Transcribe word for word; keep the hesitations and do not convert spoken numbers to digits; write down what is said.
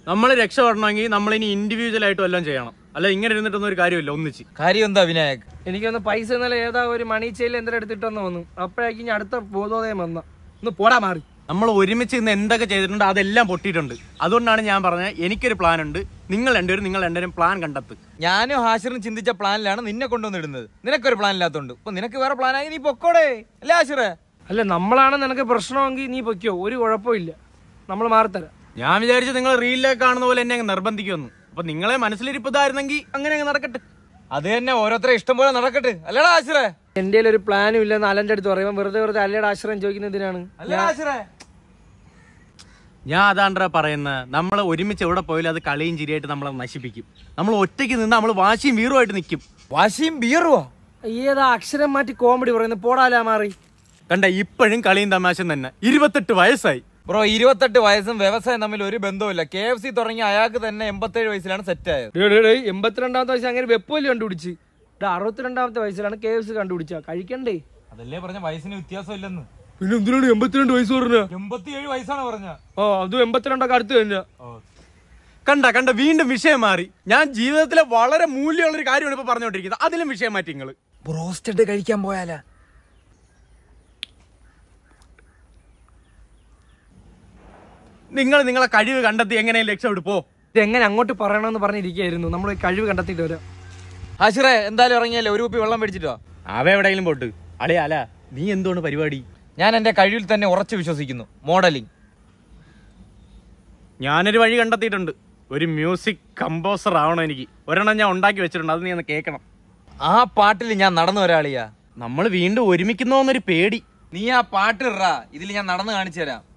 നമ്മൾ രക്ഷപ്പെടണമെങ്കിൽ നമ്മൾ ഇനി ഇൻഡിവിജ്വൽ ആയിട്ട് വല്ലതും ചെയ്യണം. അല്ല ഇങ്ങനെ ഇരുന്നിട്ടൊന്നും ഒരു കാര്യമില്ല. ഒന്നിച്ച് കാര്യം എന്താ വിനായക്? എനിക്കൊന്ന് പൈസ ഇന്നലെ ഏതാ ഒരു മണി ചെയിൽ എന്തെങ്കിലും എടുത്തിട്ടെന്ന് തോന്നും. അപ്പോഴേക്കും ഞാൻ അടുത്ത ബോധോദയം വന്ന ഒന്ന് പോടാ മാറി. നമ്മൾ ഒരുമിച്ച് ഇന്ന് എന്തൊക്കെ ചെയ്തിട്ടുണ്ട് അതെല്ലാം പൊട്ടിയിട്ടുണ്ട്. അതുകൊണ്ടാണ് ഞാൻ പറഞ്ഞത് എനിക്കൊരു പ്ലാൻ ഉണ്ട്. നിങ്ങൾ രണ്ടുപേരും നിങ്ങൾ രണ്ടുപേരും പ്ലാൻ കണ്ടെത്തും. ഞാനും ഹാഷിറും ചിന്തിച്ച പ്ലാനിലാണ് നിന്നെ കൊണ്ടുവന്നിടുന്നത്. നിനക്കൊരു പ്ലാൻ ഇല്ലാത്തതുകൊണ്ട് ഇപ്പൊ നിനക്ക് വേറെ പ്ലാനായി നീ പൊക്കോടെ അല്ലേ ഹാഷിറേ? അല്ല നമ്മളാണ് നിനക്ക് പ്രശ്നമെങ്കിൽ നീ പൊയ്ക്കോ, ഒരു കുഴപ്പമില്ല, നമ്മൾ മാറിത്തരാം. ഞാൻ വിചാരിച്ചു നിങ്ങൾ റീലിലേക്ക് കാണുന്ന പോലെ എന്നെ അങ്ങ് നിർബന്ധിക്കുമെന്ന്. അപ്പൊ നിങ്ങളെ മനസ്സിലിരിപ്പതായിരുന്നെങ്കിൽ അങ്ങനെ അങ്ങ് നടക്കട്ടെ. അത് തന്നെ ഓരോരുത്തരെ ഇഷ്ടം പോലെ നടക്കട്ടെ അല്ലേടാ ഹാഷിറേ? എന്റെ ഒരു പ്ലാനും ഇല്ലെന്ന് അലന്റെ അടുത്ത് പറയുമ്പോൾ വെറുതെ വെറുതെ അല്ലയുടെ ആശ്രയം ചോദിക്കുന്നതിനാണ്. ഞാൻ അതാണ്ടാ പറയുന്നത്. നമ്മൾ ഒരുമിച്ച് എവിടെ പോയാലും അത് കളിയും ചിരിയായിട്ട് നമ്മളെ നശിപ്പിക്കും. നമ്മൾ ഒറ്റയ്ക്ക് നിന്ന് നമ്മൾ വാശിയും വീറുമായിട്ട് നിൽക്കും. വാശിയും ബീറുവാ? ഏതാ അക്ഷരം മാറ്റി കോമഡി പറയുന്നത്? പോടാലാ മാറി. കണ്ട ഇപ്പോഴും കളിയും തമാശം തന്നെ. ഇരുപത്തെട്ട് വയസ്സായി ബ്രോ. ഇരുപത്തെട്ട് വയസ്സും വ്യവസായം തമ്മിൽ ഒരു ബന്ധവുമില്ല. കെ എഫ് സി തുടങ്ങി അയാൾക്ക് തന്നെ എൺപത്തേഴ് വയസ്സിലാണ് സെറ്റ് ആയത്. എൺപത്തിരണ്ടാമത്തെ വയസ്സ് അങ്ങനെ വെപ്പോലി കണ്ടുപിടിച്ച് അറുപത്തിരണ്ടാമത്തെ വയസ്സിലാണ് കെ എഫ് സി കണ്ടുപിടിച്ച. കഴിക്കണ്ടേ? അതല്ലേ പറഞ്ഞ വയസ്സിന് വ്യത്യാസം ഇല്ലെന്ന്. പിന്നെ എന്തിനാണ് എൺപത്തിരണ്ട് വയസ്സ് പറഞ്ഞ? എൺപത്തിയേഴ് വയസ്സാണ് പറഞ്ഞ. ഓ അതും എൺപത്തിരണ്ടൊക്കെ അടുത്ത് കഴിഞ്ഞ. കണ്ട കണ്ട വീണ്ടും വിഷയം മാറി. ഞാൻ ജീവിതത്തിലെ വളരെ മൂല്യമുള്ള ഒരു കാര്യമാണ് ഇപ്പൊ പറഞ്ഞുകൊണ്ടിരിക്കുന്നത്. അതിലും വിഷയം മാറ്റി. നിങ്ങൾ ബ്രോസ്റ്റഡ് കഴിക്കാൻ പോയാലാ? നിങ്ങൾ നിങ്ങളെ കഴിവ് കണ്ടെത്തി എങ്ങനെയും രക്ഷപ്പെട്ടു പോ. ഇതെങ്ങനെ അങ്ങോട്ട് പറയണമെന്ന് പറഞ്ഞിരിക്കുകയായിരുന്നു. നമ്മൾ കഴിവ് കണ്ടെത്തിയിട്ട് വരാം. ഹാഷിറേ എന്തായാലും ഇറങ്ങിയല്ലേ, ഒരു കുപ്പി വെള്ളം മേടിച്ചിട്ടോ. അവ എവിടെയെങ്കിലും പോട്ട്. അളേ അല നീ എന്താണ് പരിപാടി? ഞാൻ എന്റെ കഴിവിൽ തന്നെ ഉറച്ചു വിശ്വസിക്കുന്നു. മോഡലിംഗ്. ഞാനൊരു വഴി കണ്ടെത്തിയിട്ടുണ്ട്. ഒരു മ്യൂസിക് കമ്പോസർ ആവണം എനിക്ക്. ഒരെണ്ണം ഞാൻ ഉണ്ടാക്കി വെച്ചിട്ടുണ്ട്. അത് നീ ഒന്ന് കേൾക്കണം. ആ പാട്ടിൽ ഞാൻ നടന്നു ഒരാളിയാ. നമ്മൾ വീണ്ടും ഒരുമിക്കുന്നോന്നൊരു പേടി. നീ ആ പാട്ട് ഇറാ, ഇതിൽ ഞാൻ നടന്നു കാണിച്ചു തരാം.